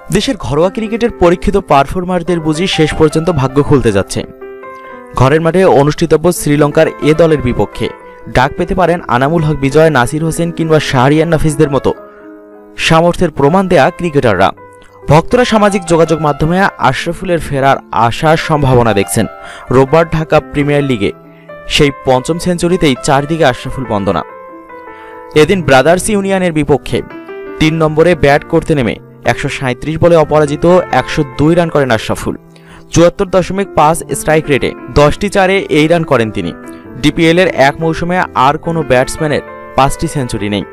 দেশের ঘরোয়া ক্রিকেটের পরীক্ষিত পারফরমারদের বুঝি শেষ পর্যন্ত ভাগ্য খুলতে যাচ্ছে। ঘরের মাঠে অনুষ্ঠিতব্য শ্রীলঙ্কার এ দলের বিপক্ষে ডাক পেতে পারেন আনামুল হক বিজয়, নাসির হোসেন কিংবা শাহরিয়ার নাফিসদের মতো সামর্থ্যের প্রমাণ দেয়া ক্রিকেটাররা। ভক্তরা সামাজিক যোগাযোগ মাধ্যমে আশরাফুলের ফেরার আশার সম্ভাবনা দেখছেন। রোববার ঢাকা প্রিমিয়ার লিগে সেই পঞ্চম সেঞ্চুরিতেই চারদিকে আশরাফুল বন্দনা। এদিন ব্রাদার্স ইউনিয়নের বিপক্ষে ৩ নম্বরে ব্যাট করতে নেমে ১৩৭ বলে অপরাজিত ১০২ রান করেন আশরাফুল। ৭৪.৫ স্ট্রাইক রেটে ১০টি চারে এই রান করেন তিনি। ডিপিএল এর এক মৌসুমে আর কোনো ব্যাটসম্যানের ৫টি সেঞ্চুরি নেই।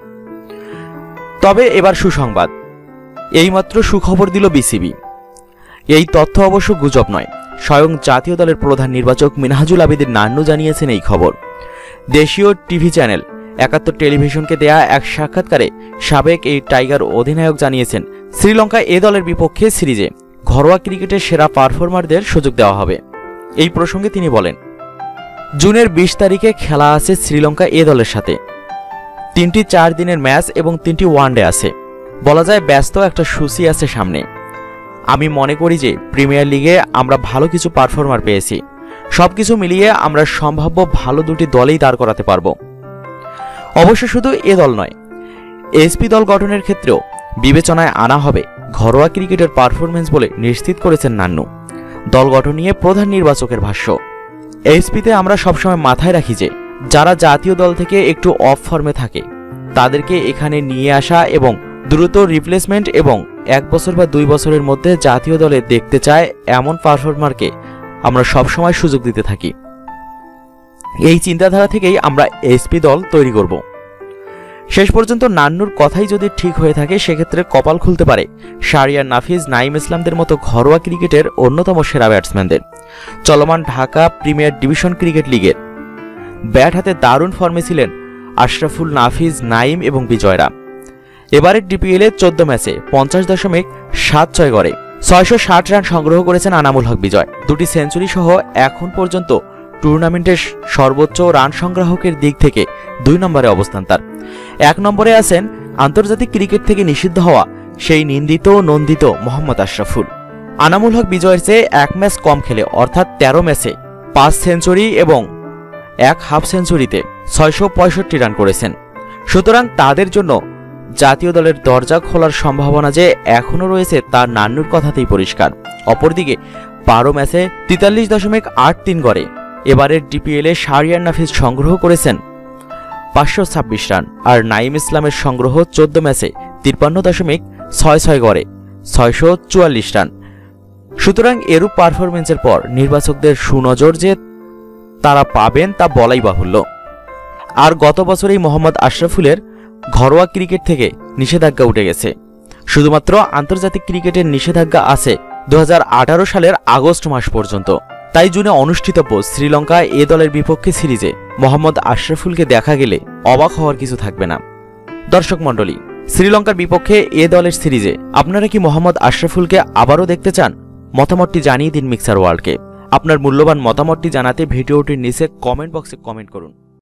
তবে এবার সুসংবাদ, এইমাত্র সুখবর দিল বিসিবি। এই তথ্য অবশ্য গুজব নয়, স্বয়ং জাতীয় দলের প্রধান নির্বাচক মিনহাজুল আবেদিন নান্নু জানিয়েছেন এই খবর। দেশীয় টিভি চ্যানেল ৭১ টেলিভিশনকে দেয়া এক সাক্ষাৎকারে সাবেক এই টাইগার অধিনায়ক জানিয়েছেন, শ্রীলঙ্কা এ দলের বিপক্ষে সিরিজে ঘরোয়া ক্রিকেটের সেরা পারফরমারদের সুযোগ দেওয়া হবে। এই প্রসঙ্গে তিনি বলেন, জুনের ২০ তারিখে খেলা আছে শ্রীলঙ্কা এ দলের সাথে। ৩টি ৪ দিনের ম্যাচ এবং ৩টি ওয়ানডে আছে। বলা যায় ব্যস্ত একটা সূচি আছে সামনে। আমি মনে করি যে প্রিমিয়ার লিগে আমরা ভালো কিছু পারফরমার পেয়েছি। সবকিছু মিলিয়ে আমরা সম্ভাব্য ভালো দুটি দলেই দাঁড় করাতে পারব। অবশ্য শুধু এ দল নয়, এসপি দল গঠনের ক্ষেত্রেও বিবেচনায় আনা হবে ঘরোয়া ক্রিকেটের পারফরমেন্স বলে নিশ্চিত করেছেন নান্নু। দল গঠন নিয়ে প্রধান নির্বাচকের ভাষ্য, এসপিতে আমরা সবসময় মাথায় রাখি যে যারা জাতীয় দল থেকে একটু অফ ফর্মে থাকে তাদেরকে এখানে নিয়ে আসা এবং দ্রুত রিপ্লেসমেন্ট এবং ১ বছর বা ২ বছরের মধ্যে জাতীয় দলে দেখতে চায় এমন পারফরমারকে আমরা সবসময় সুযোগ দিতে থাকি। এই চিন্তাধারা থেকেই আমরা এসপি দল তৈরি করব। শেষ পর্যন্ত নান্নুর কথাই যদি ঠিক হয়ে থাকে সেক্ষেত্রে কপাল খুলতে পারে শাহরিয়ার নাফিস, নাঈম ইসলামদের মতো ঘরোয়া ক্রিকেটের অন্যতম সেরা ব্যাটসম্যানদের। চলমান ঢাকা প্রিমিয়ার ডিভিশন ক্রিকেট লিগের ব্যাট হাতে দারুণ ফর্মে ছিলেন আশরাফুল, নাফিস, নাঈম এবং বিজয়রা। এবারের ডিপিএল এ ১৪ ম্যাচে ৫০.৭৬ গড়ে ৬৬০ রান সংগ্রহ করেছেন আনামুল হক বিজয়। ২টি সেঞ্চুরি সহ এখন পর্যন্ত টুর্নামেন্টের সর্বোচ্চ রান সংগ্রাহকের দিক থেকে ২ নম্বরে অবস্থান তার। ১ নম্বরে আছেন আন্তর্জাতিক ক্রিকেট থেকে নিষিদ্ধ হওয়া সেই নন্দিত মোহাম্মদ আশরাফুল। আনামুল হক বিজয়ের চেয়ে ১ ম্যাচ কম খেলে অর্থাৎ ১৩ ম্যাচে ৫ সেঞ্চুরি এবং ১ হাফ সেঞ্চুরিতে ৬৬৫ রান করেছেন। সুতরাং তাদের জন্য জাতীয় দলের দরজা খোলার সম্ভাবনা যে এখনও রয়েছে তা নান্নুর কথাতেই পরিষ্কার। অপরদিকে ১২ ম্যাচে ৪৩.৮৩ গড়ে এবারের ডিপিএল এ শাহরিয়ার নাফিস সংগ্রহ করেছেন ৫২৬ রান, আর নাঈম ইসলামের সংগ্রহ ১৪ ম্যাচে ৫৩.৬৬ গড়ে ৬৪৪ রান। সুতরাং এরূপ পারফরমেন্সের পর নির্বাচকদের সুনজর যে তারা পাবেন তা বলাই বাহুল্য। আর গত বছরেই মোহাম্মদ আশরাফুলের ঘরোয়া ক্রিকেট থেকে নিষেধাজ্ঞা উঠে গেছে। শুধুমাত্র আন্তর্জাতিক ক্রিকেটের নিষেধাজ্ঞা আছে ২০১৮ সালের আগস্ট মাস পর্যন্ত। তাই জুনে অনুষ্ঠিতব্য শ্রীলঙ্কা এ দলের বিপক্ষে সিরিজে মোহাম্মদ আশরাফুলকে দেখা গেলে অবাক হওয়ার কিছু থাকবে না। দর্শক মণ্ডলী, শ্রীলঙ্কার বিপক্ষে এ দলের সিরিজে আপনারা কি মোহাম্মদ আশরাফুলকে আবারও দেখতে চান? মতামতটি জানিয়ে দিন মিক্সার ওয়ার্ল্ডকে। আপনার মূল্যবান মতামতটি জানাতে ভিডিওটির নিচে কমেন্ট বক্সে কমেন্ট করুন।